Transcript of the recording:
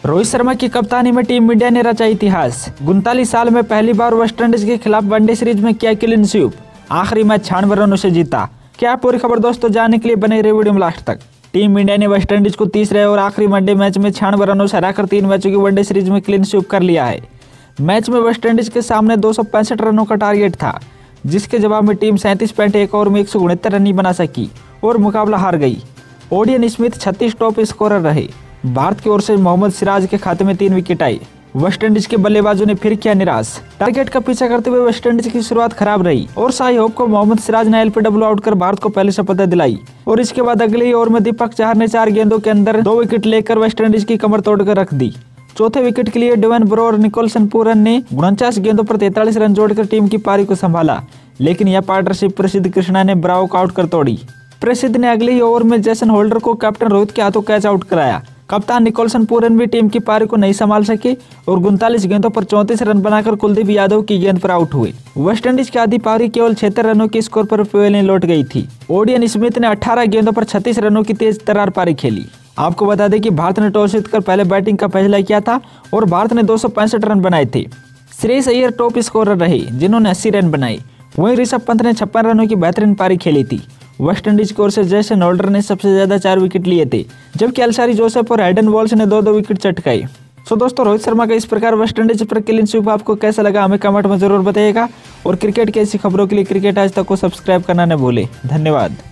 रोहित शर्मा की कप्तानी में टीम इंडिया ने रचा इतिहास। 39 साल में पहली बार वेस्टइंडीज के खिलाफ वनडे सीरीज में किया क्लीन स्वीप, आखिरी मैच 96 रनों से जीता। क्या पूरी खबर दोस्तों जानने के लिए बने रहे वीडियो में लास्ट तक। टीम इंडिया ने वेस्टइंडीज को तीसरे और आखिरी वनडे मैच में 96 रनों से हराकर 3 मैचों की वनडे सीरीज में क्लीन स्वीप कर लिया है। मैच में वेस्टइंडीज के सामने 265 रनों का टारगेट था, जिसके जवाब में टीम 37.1 ओवर में 169 रन ही बना सकी और मुकाबला हार गई। ओडियन स्मिथ 36 टॉप स्कोरर रहे। भारत की ओर से मोहम्मद सिराज के खाते में 3 विकेट आई। वेस्टइंडीज के बल्लेबाजों ने फिर किया निराश। टारगेट का पीछा करते हुए वेस्टइंडीज की शुरुआत खराब रही और शाही होप को मोहम्मद सिराज ने एलपीडब्ल्यू आउट कर भारत को पहले सफलता दिलाई और इसके बाद अगले ही ओवर में दीपक चहर ने 4 गेंदों के अंदर 2 विकेट लेकर वेस्टइंडीज की कमर तोड़कर रख दी। चौथे विकेट के लिए डेवन ब्रो और निकोलसन पूरन ने 49 गेंदों पर 43 रन जोड़कर टीम की पारी को संभाला, लेकिन यह पार्टनरशिप प्रसिद्ध कृष्णा ने ब्रावो को आउट कर तोड़ी। प्रसिद्ध ने अगले ही ओवर में जेसन होल्डर को कैप्टन रोहित के हाथों कैच आउट कराया। कप्तान निकोलसन पूरन भी टीम की पारी को नहीं संभाल सके और 39 गेंदों पर 34 रन बनाकर कुलदीप यादव की गेंद पर आउट हुए। वेस्टइंडीज की आधी पारी केवल 76 रनों के स्कोर पर पवेलियन लौट गई थी। ओडियन स्मिथ ने 18 गेंदों पर 36 रनों की तेज तर्रार पारी खेली। आपको बता दें कि भारत ने टॉस जीतकर पहले बैटिंग का फैसला किया था और भारत ने 265 रन बनाए थे। श्रेयस अय्यर टॉप स्कोरर रहे, जिन्होंने 80 रन बनाए। वहीं ऋषभ पंत ने 56 रनों की बेहतरीन पारी खेली थी। वेस्टइंडीज की ओर से जेसन होल्डर ने सबसे ज्यादा 4 विकेट लिए थे, जबकि अल्सारी जोसेफ और हैडन वॉल्स ने 2-2 विकेट चटकाए। सो दोस्तों, रोहित शर्मा का इस प्रकार वेस्टइंडीज पर क्लीन स्वीप आपको कैसा लगा हमें कमेंट में जरूर बताइएगा और क्रिकेट की ऐसी खबरों के लिए क्रिकेट आज तक को सब्सक्राइब करना न भूले। धन्यवाद।